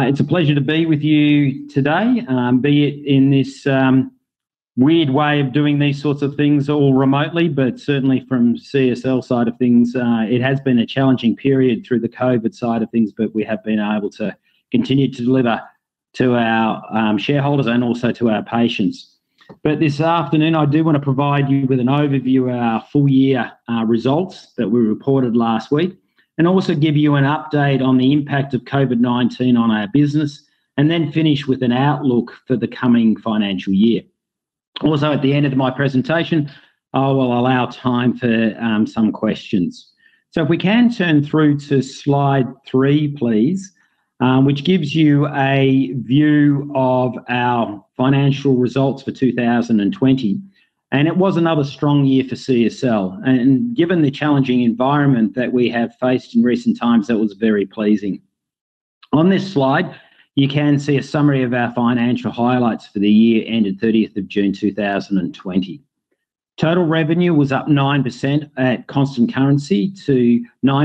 It's a pleasure to be with you today, be it in this weird way of doing these sorts of things all remotely, but certainly from CSL side of things, it has been a challenging period through the COVID side of things, but we have been able to continue to deliver to our shareholders and also to our patients. But this afternoon, I do want to provide you with an overview of our full year results that we reported last week, and also give you an update on the impact of COVID-19 on our business, and then finish with an outlook for the coming financial year. Also, at the end of my presentation, I will allow time for some questions. So if we can turn through to slide 3, please, which gives you a view of our financial results for 2020. And it was another strong year for CSL. And given the challenging environment that we have faced in recent times, that was very pleasing. On this slide, you can see a summary of our financial highlights for the year ended 30th of June 2020. Total revenue was up 9% at constant currency to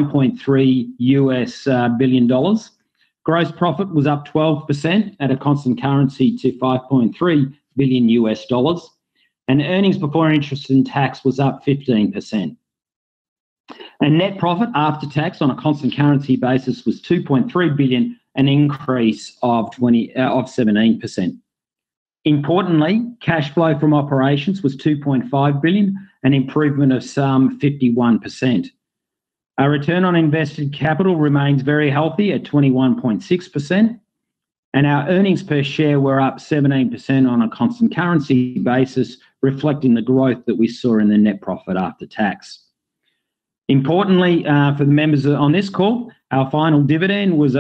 $9.3 billion. Gross profit was up 12% at a constant currency to $5.3 billion. And earnings before interest and tax was up 15%. And net profit after tax on a constant currency basis was $2.3 billion, an increase of 17%. Importantly, cash flow from operations was $2.5 billion, an improvement of some 51%. Our return on invested capital remains very healthy at 21.6%. And our earnings per share were up 17% on a constant currency basis, reflecting the growth that we saw in the net profit after tax. Importantly, for the members on this call, our final dividend was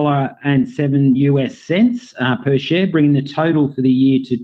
$1.07 per share, bringing the total for the year to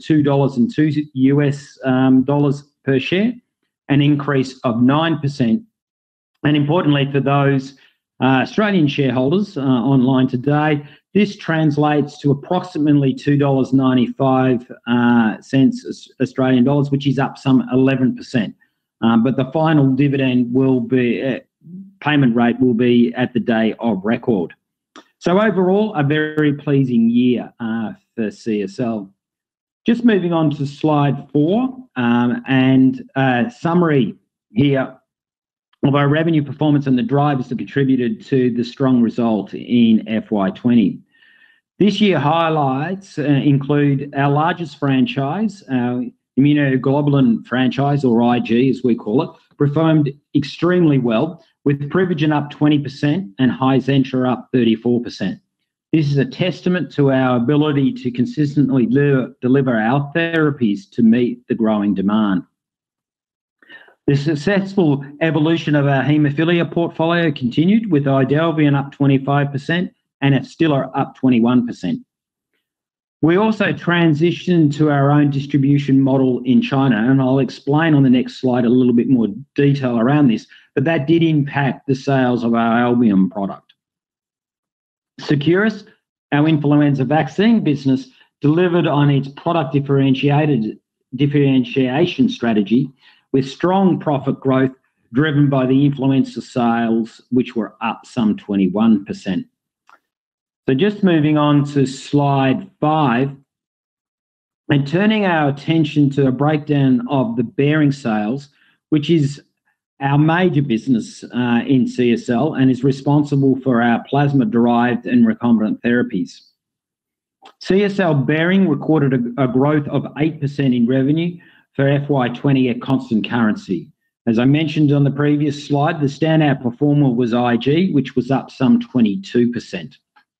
$2.02 per share, an increase of 9%. And importantly, for those Australian shareholders online today, this translates to approximately $2.95 Australian dollars, which is up some 11%. But the final dividend will be, payment rate will be at the day of record. So overall, a very pleasing year for CSL. Just moving on to slide 4 and a summary here of our revenue performance and the drivers that contributed to the strong result in FY20. This year highlights include our largest franchise, our immunoglobulin franchise, or IG as we call it, performed extremely well, with Privigen up 20% and Hizentra up 34%. This is a testament to our ability to consistently deliver our therapies to meet the growing demand. The successful evolution of our haemophilia portfolio continued, with Idelvion up 25% and Afstiller up 21%. We also transitioned to our own distribution model in China, and I'll explain on the next slide a little bit more detail around this, but that did impact the sales of our Albumin product. Seqirus, our influenza vaccine business, delivered on its product differentiation strategy, with strong profit growth driven by the influenza sales, which were up some 21%. So just moving on to slide 5, and turning our attention to a breakdown of the Behring sales, which is our major business in CSL and is responsible for our plasma-derived and recombinant therapies. CSL Behring recorded a growth of 8% in revenue for FY20 at constant currency. As I mentioned on the previous slide, the standout performer was IG, which was up some 22%.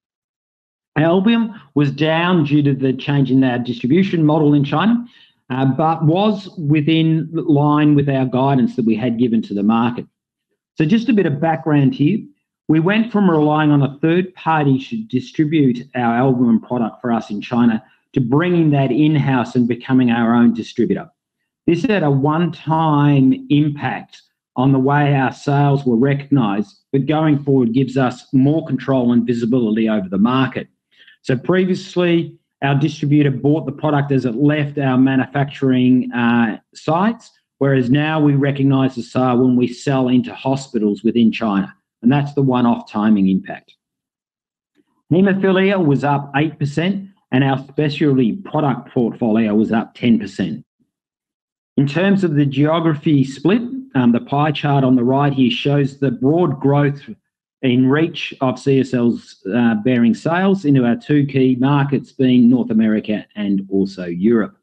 Albumin was down due to the change in our distribution model in China, but was within line with our guidance that we had given to the market. So just a bit of background here. We went from relying on a third party to distribute our Albumin product for us in China to bringing that in-house and becoming our own distributor. This had a one-time impact on the way our sales were recognised, but going forward gives us more control and visibility over the market. So previously, our distributor bought the product as it left our manufacturing sites, whereas now we recognise the sale when we sell into hospitals within China, and that's the one-off timing impact. Haemophilia was up 8%, and our specialty product portfolio was up 10%. In terms of the geography split, the pie chart on the right here shows the broad growth in reach of CSL's bearing sales into our two key markets being North America and also Europe.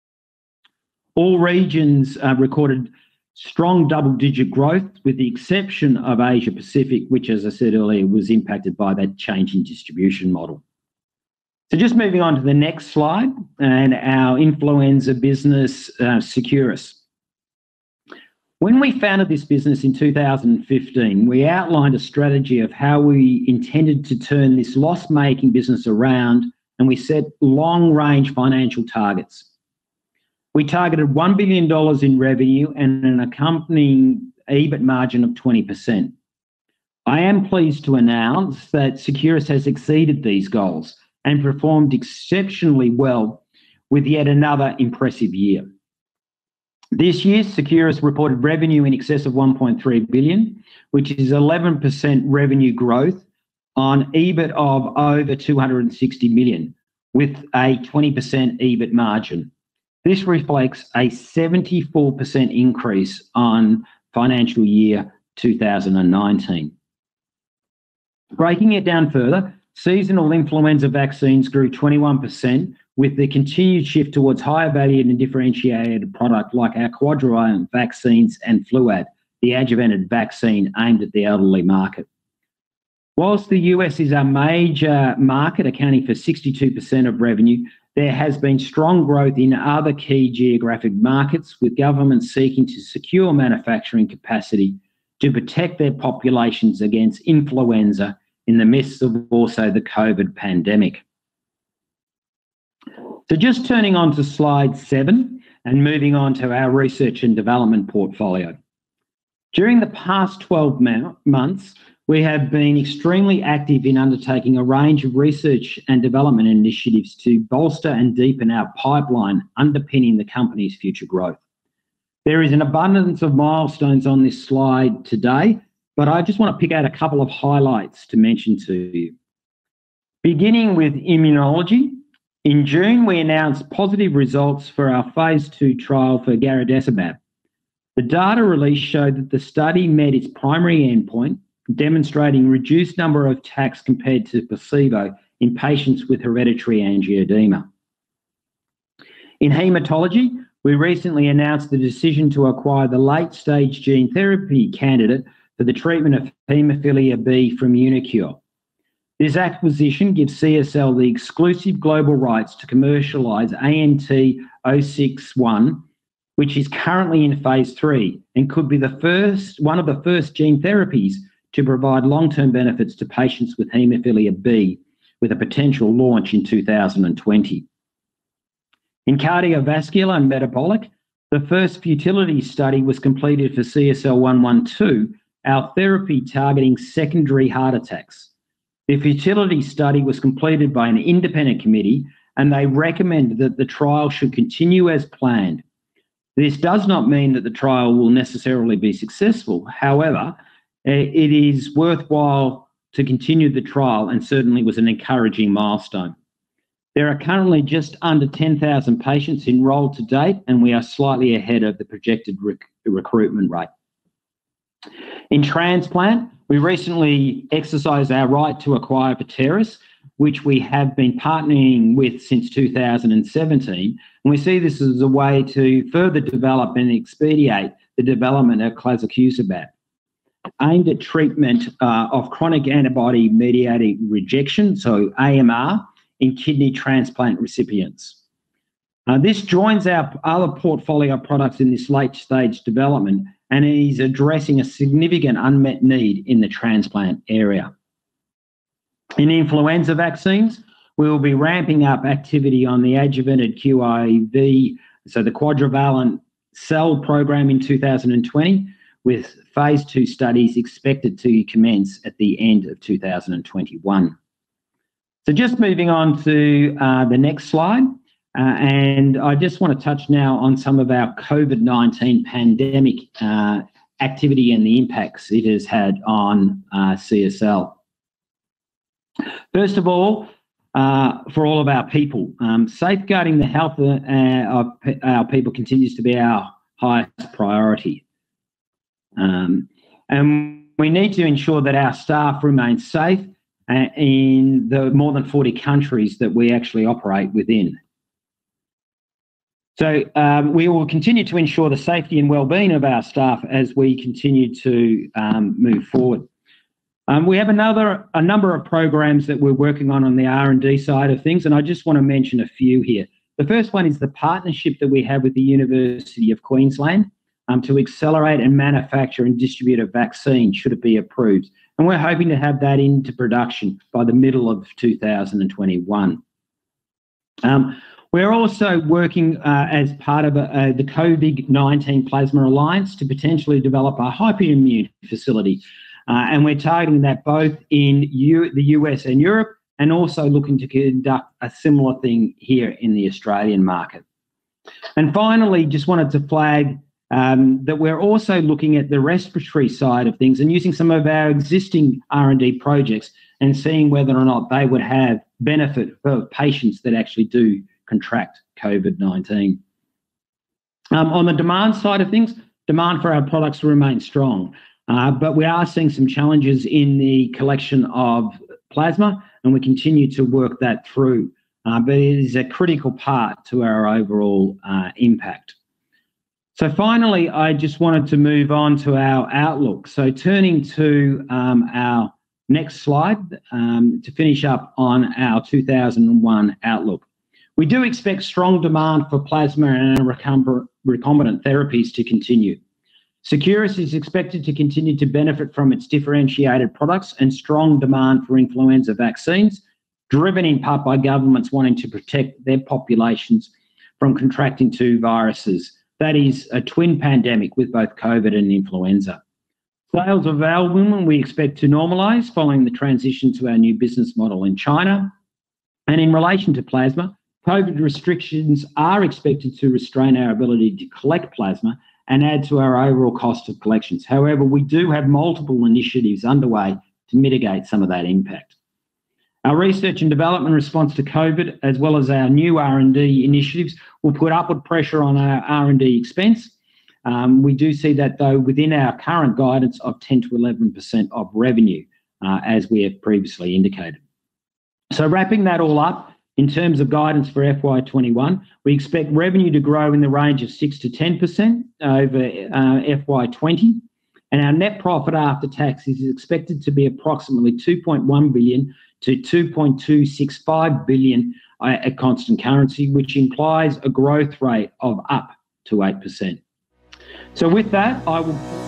All regions recorded strong double-digit growth with the exception of Asia Pacific, which, as I said earlier, was impacted by that change in distribution model. So just moving on to the next slide and our influenza business, Seqirus. When we founded this business in 2015, we outlined a strategy of how we intended to turn this loss-making business around, and we set long-range financial targets. We targeted $1 billion in revenue and an accompanying EBIT margin of 20%. I am pleased to announce that Seqirus has exceeded these goals and performed exceptionally well with yet another impressive year. This year, Seqirus reported revenue in excess of $1.3 billion, which is 11% revenue growth on EBIT of over $260 million, with a 20% EBIT margin. This reflects a 74% increase on financial year 2019. Breaking it down further, seasonal influenza vaccines grew 21%, with the continued shift towards higher valued and differentiated product like our quadrivalent vaccines and Fluad, the adjuvanted vaccine aimed at the elderly market. Whilst the US is our major market, accounting for 62% of revenue, there has been strong growth in other key geographic markets, with governments seeking to secure manufacturing capacity to protect their populations against influenza in the midst of also the COVID pandemic. So just turning on to slide 7 and moving on to our research and development portfolio. During the past 12 months, we have been extremely active in undertaking a range of research and development initiatives to bolster and deepen our pipeline underpinning the company's future growth. There is an abundance of milestones on this slide today, but I just want to pick out a couple of highlights to mention to you. Beginning with immunology, in June we announced positive results for our phase 2 trial for garadacimab. The data release showed that the study met its primary endpoint, demonstrating reduced number of attacks compared to placebo in patients with hereditary angioedema. In haematology, we recently announced the decision to acquire the late-stage gene therapy candidate for the treatment of haemophilia B from uniQure. This acquisition gives CSL the exclusive global rights to commercialise ANT061, which is currently in phase 3 and could be one of the first gene therapies to provide long-term benefits to patients with haemophilia B, with a potential launch in 2020. In cardiovascular and metabolic, the first futility study was completed for CSL 112, our therapy targeting secondary heart attacks. The futility study was completed by an independent committee, and they recommended that the trial should continue as planned. This does not mean that the trial will necessarily be successful. However, it is worthwhile to continue the trial and certainly was an encouraging milestone. There are currently just under 10,000 patients enrolled to date, and we are slightly ahead of the projected recruitment rate. In transplant, we recently exercised our right to acquire Viteris, which we have been partnering with since 2017, and we see this as a way to further develop and expedite the development of clazakizumab, aimed at treatment of chronic antibody-mediated rejection, so AMR, in kidney transplant recipients. This joins our other portfolio of products in this late-stage development and is addressing a significant unmet need in the transplant area. In influenza vaccines, we will be ramping up activity on the adjuvanted QIV, so the quadrivalent cell program in 2020, with phase 2 studies expected to commence at the end of 2021. So just moving on to the next slide, and I just want to touch now on some of our COVID-19 pandemic activity and the impacts it has had on CSL. First of all, for all of our people, safeguarding the health of our people continues to be our highest priority. And we need to ensure that our staff remain safe in the more than 40 countries that we actually operate within. So we will continue to ensure the safety and well-being of our staff as we continue to move forward. We have a number of programs that we're working on the R&D side of things, and I just want to mention a few here. The first one is the partnership that we have with the University of Queensland to accelerate and manufacture and distribute a vaccine should it be approved. And we're hoping to have that into production by the middle of 2021. We're also working as part of the COVID-19 Plasma Alliance to potentially develop a hyperimmune facility. And we're targeting that both in the US and Europe, and also looking to conduct a similar thing here in the Australian market. And finally, just wanted to flag that we're also looking at the respiratory side of things and using some of our existing R&D projects and seeing whether or not they would have benefit for patients that actually do contract COVID-19. On the demand side of things, demand for our products remains strong, but we are seeing some challenges in the collection of plasma, and we continue to work that through, but it is a critical part to our overall impact. So finally, I just wanted to move on to our outlook. So turning to our next slide to finish up on our 2001 outlook. We do expect strong demand for plasma and recombinant therapies to continue. Seqirus is expected to continue to benefit from its differentiated products and strong demand for influenza vaccines, driven in part by governments wanting to protect their populations from contracting two viruses. That is a twin pandemic with both COVID and influenza. Sales of albumin we expect to normalise following the transition to our new business model in China. And in relation to plasma, COVID restrictions are expected to restrain our ability to collect plasma and add to our overall cost of collections. However, we do have multiple initiatives underway to mitigate some of that impact. Our research and development response to COVID, as well as our new R&D initiatives, will put upward pressure on our R&D expense. We do see that, though, within our current guidance of 10 to 11% of revenue, as we have previously indicated. So wrapping that all up, in terms of guidance for FY21, we expect revenue to grow in the range of 6 to 10% over FY20, and our net profit after tax is expected to be approximately 2.1 billion to 2.265 billion at constant currency, which implies a growth rate of up to 8%. So with that, I will